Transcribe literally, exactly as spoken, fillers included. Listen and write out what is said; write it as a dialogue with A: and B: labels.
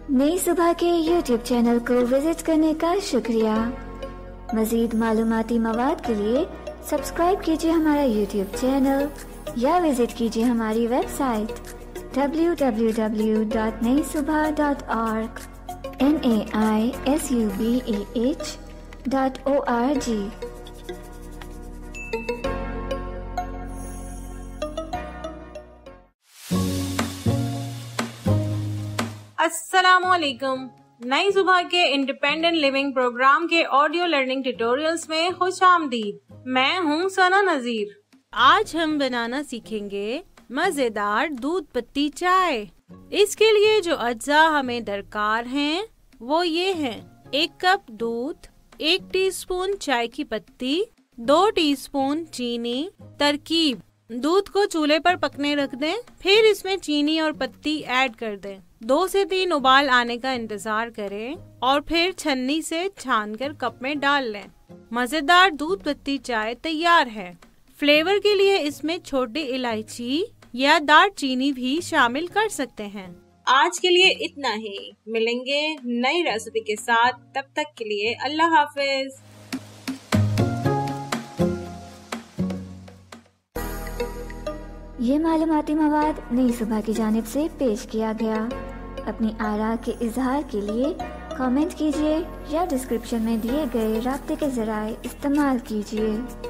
A: नई सुबह के YouTube channel को विजिट करने का शुक्रिया। मजीद मालूमाती मवाद के लिए सब्सक्राइब कीजिए हमारा यूट्यूब चैनल या विजिट कीजिए हमारी website W W W dot Nai Subah dot org N A I S U B A H dot O R G.
B: अस्सलामुअलैकुम। नई सुबह के इंडिपेंडेंट लिविंग प्रोग्राम के ऑडियो लर्निंग ट्यूटोरियल्स में खुश आमदीद। मैं हूँ सना नजीर। आज हम बनाना सीखेंगे मजेदार दूध पत्ती चाय। इसके लिए जो अज्जा हमें दरकार हैं वो ये हैं: एक कप दूध, एक टीस्पून चाय की पत्ती, दो टीस्पून चीनी। तरकीब: दूध को चूल्हे पर पकने रख दें, फिर इसमें चीनी और पत्ती ऐड कर दें। दो से तीन उबाल आने का इंतजार करें और फिर छन्नी से छानकर कप में डाल लें। मजेदार दूध पत्ती चाय तैयार है। फ्लेवर के लिए इसमें छोटी इलायची या दालचीनी भी शामिल कर सकते हैं। आज के लिए इतना ही। मिलेंगे नई रेसिपी के साथ, तब तक के लिए अल्लाह हाफिज।
A: ये मालूमाती मवाद नई सुबह की जानिब से पेश किया गया। अपनी आरा के इजहार के लिए कमेंट कीजिए या डिस्क्रिप्शन में दिए गए राब्ते के जराए इस्तेमाल कीजिए।